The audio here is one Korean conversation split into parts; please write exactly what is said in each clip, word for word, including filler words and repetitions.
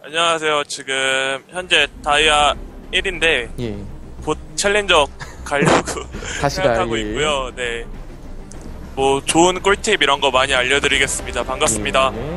안녕하세요. 지금 현재 다이아 일인데 예. 곧 챌린저 가려고 다시 생각하고 가요, 예. 있고요. 네. 뭐 좋은 꿀팁 이런 거 많이 알려드리겠습니다. 반갑습니다. 예.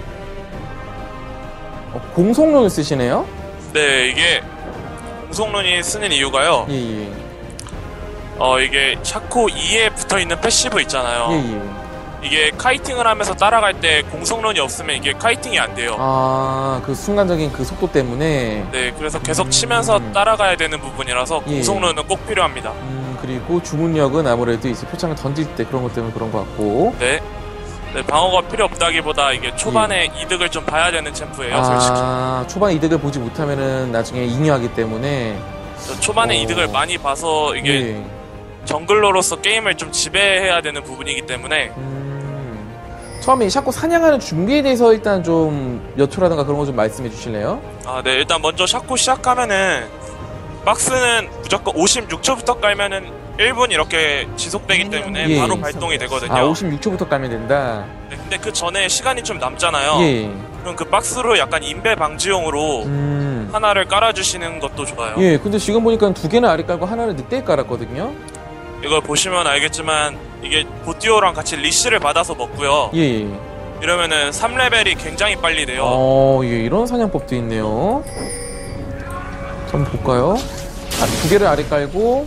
어, 공속론을 쓰시네요? 네, 이게 공속론이 쓰는 이유가요. 예, 예. 어, 이게 샤코 이에 붙어 있는 패시브 있잖아요. 예, 예. 이게 카이팅을 하면서 따라갈 때 공속론이 없으면 이게 카이팅이 안 돼요. 아, 그 순간적인 그 속도 때문에. 네, 그래서 계속 치면서 음. 따라가야 되는 부분이라서 예. 공속론은 꼭 필요합니다. 음, 그리고 주문력은 아무래도 이제 표창을 던질 때 그런 것 때문에 그런 것 같고. 네. 네, 방어가 필요 없다기보다 이게 초반에 이득을 좀 봐야 되는 챔프예요, 솔직히. 아, 초반 이득을 보지 못하면은 나중에 잉여하기 때문에. 저 초반에 오. 이득을 많이 봐서 이게 예. 정글러로서 게임을 좀 지배해야 되는 부분이기 때문에 음, 처음에 이 샤코 사냥하는 준비에 대해서 일단 좀 여투라든가 그런 거 좀 말씀해 주실래요? 아, 네, 일단 먼저 샤코 시작하면은 박스는 무조건 오십육 초부터 깔면은 일 분 이렇게 지속되기 때문에 예. 바로 발동이 되거든요. 아, 오십육 초부터 깔면 된다. 네, 근데 그 전에 시간이 좀 남잖아요. 예. 그럼 그 박스로 약간 인베 방지용으로 음. 하나를 깔아주시는 것도 좋아요. 예, 근데 지금 보니까 두 개는 아래 깔고 하나는 늑대 깔았거든요. 이걸 보시면 알겠지만 이게 보티오랑 같이 리시를 받아서 먹고요. 예. 이러면은 삼 레벨이 굉장히 빨리 돼요. 어, 예, 이런 사냥법도 있네요. 한번 볼까요? 아, 두 개를 아래 깔고.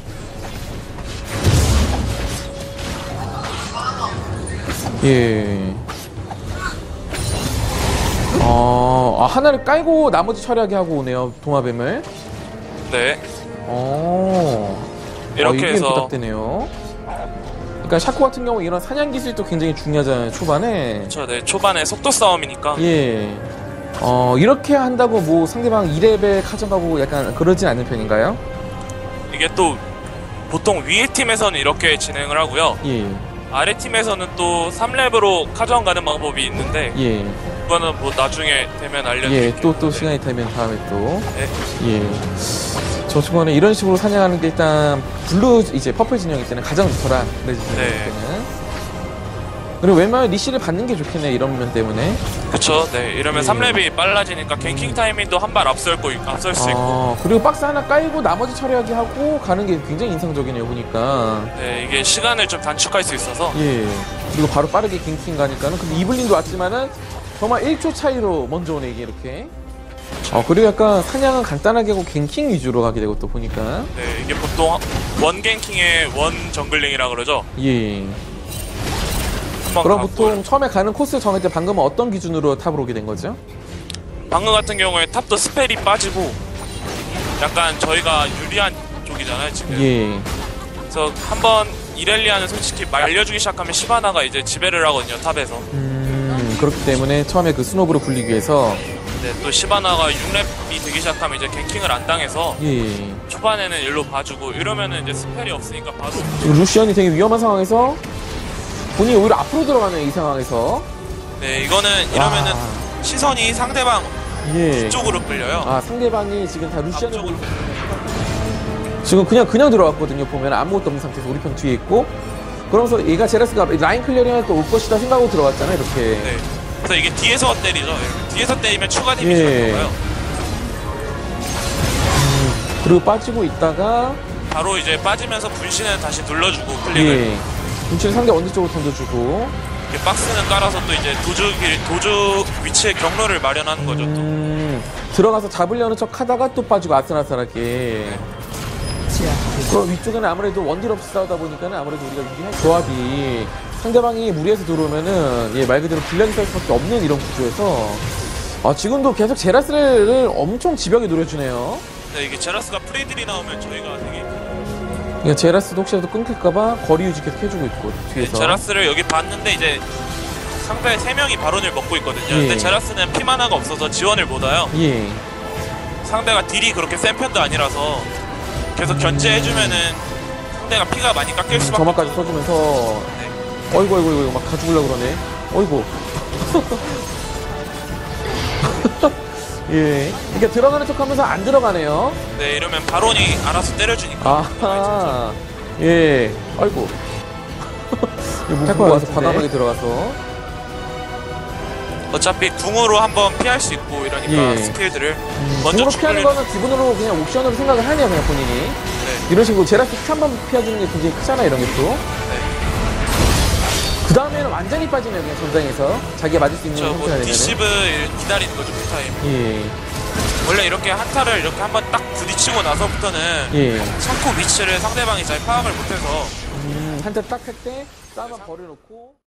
예. 어, 아, 하나를 깔고 나머지 처리하게 하고 오네요, 도마뱀을. 네. 어. 이렇게 어, 이게 해서 부탁되네요. 그러니까 샤코 같은 경우 이런 사냥 기술도 굉장히 중요하잖아요, 초반에. 저 네, 초반에 속도 싸움이니까. 예. 어, 이렇게 한다고 뭐 상대방 이 레벨 가져가고 약간 그러진 않는 편인가요? 이게 또 보통 위에 팀에서는 이렇게 진행을 하고요. 예. 아래 팀에서는 또 삼 렙으로 카정 가는 방법이 있는데 예. 그거는 뭐 나중에 되면 알려드릴게요. 예. 또, 또 네. 시간이 되면 다음에 또. 네. 예. 저 친구는 이런 식으로 사냥하는 게 일단 블루, 이제 퍼플 진영일 때는 가장 좋더라. 레드 진영일 네. 때는. 그리고 웬만하면 리시를 받는 게 좋겠네, 이런 면 때문에. 그쵸. 네. 이러면 예. 삼 렙이 빨라지니까 갱킹 타이밍도 한 발 앞설, 거, 앞설 수 있고. 어, 그리고 박스 하나 깔고 나머지 처리하게 하고 가는 게 굉장히 인상적이네요, 보니까. 네. 이게 시간을 좀 단축할 수 있어서. 예. 그리고 바로 빠르게 갱킹 가니까는. 근데 이블린도 왔지만은 정말 일 초 차이로 먼저 오네, 이게 이렇게. 어, 그리고 약간 사냥은 간단하게 하고 갱킹 위주로 가게 되고 또 보니까. 네. 이게 보통 원 갱킹의 원 정글링이라 그러죠. 예. 한번 그럼 가고. 보통 처음에 가는 코스 정할 때 방금은 어떤 기준으로 탑으로 오게 된 거죠? 방금 같은 경우에 탑도 스펠이 빠지고 약간 저희가 유리한 쪽이잖아요 지금. 예. 그래서 한번 이렐리아는 솔직히 말려주기 시작하면 시바나가 이제 지배를 하거든요 탑에서. 음, 그렇기 때문에 처음에 그 스노브를 굴리기 위해서. 네, 또 시바나가 육 렙이 되기 시작하면 이제 갱킹을 안 당해서 예. 초반에는 일로 봐주고 이러면은 이제 스펠이 없으니까 바로. 지금 루시안이 되게 위험한 상황에서 본인이 오히려 앞으로 들어가는 이 상황에서. 네, 이거는 이러면은 와. 시선이 상대방 예. 쪽으로 끌려요. 아, 상대방이 지금 다 루시안을 앞쪽으로. 지금 그냥 그냥 들어왔거든요. 보면 아무것도 없는 상태에서 우리 편 뒤에 있고, 그러면서 얘가 제라스가 라인 클리어링 또 올 것이다 생각하고 들어왔잖아요. 이렇게. 네. 그래서 이게 뒤에서 때리죠. 뒤에서 때리면 추가 데미지 예. 들어가요. 그리고 빠지고 있다가 바로 이제 빠지면서 분신을 다시 눌러주고 클릭을. 예. 눈치를 상대 언제 쪽으로 던져주고. 이렇게 박스는 깔아서 또 이제 도주 길- 도주 위치의 경로를 마련하는 거죠. 또. 음, 들어가서 잡으려는 척 하다가 또 빠지고 아슬아슬하게. 그 위쪽에는 아무래도 원딜 없이 싸우다 보니까는 아무래도 우리가 유리한 조합이 상대방이 무리해서 들어오면은 예, 말 그대로 불량이 쌀 수밖에 없는 이런 구조에서 아, 지금도 계속 제라스를 엄청 집요하게 노려주네요. 네, 이게 제라스가 프레이들이 나오면 저희가 되게 그러니까 제라스도 혹시라도 끊길까봐 거리 유지 계속 해주고 있고 뒤에서. 제라스를 여기 봤는데 이제 상대 세 명이 바론을 먹고 있거든요. 예. 근데 제라스는 피 마나가 없어서 지원을 못 와요. 예. 상대가 딜이 그렇게 센 편도 아니라서 계속 견제해주면은 상대가 피가 많이 깎일 수밖에 점화까지 없어서. 써주면서 네. 어이구 어이구 어이구 막 다 죽으려고 그러네. 어이구. 예. 그러니까 들어가는 척하면서 안 들어가네요. 네, 이러면 바론이 알아서 때려주니까. 아하. 예. 아이고. 뭐 와서 과감하게 들어가서. 어차피 궁으로 한번 피할 수 있고 이러니까 예. 스킬들을 음, 먼저 공으로 피하는 죽돌리- 거는 기본으로 그냥 옵션으로 생각을 하네요, 그냥 본인이. 네. 이런 식으로 제라스 한번 피해주는 게 굉장히 크잖아, 이런 게 또. 네. 그 다음에는 완전히 빠지네요, 그냥 전장에서. 자기가 맞을 수 있는 저 형태가 뭐 되면은. 디시브 기다리는 거죠 풀타임. 예, 원래 이렇게 한타를 이렇게 한번 딱 부딪히고 나서부터는 예. 창고 위치를 상대방이 잘 파악을 못해서 음, 한테 딱 할 때, 싸만 버려놓고.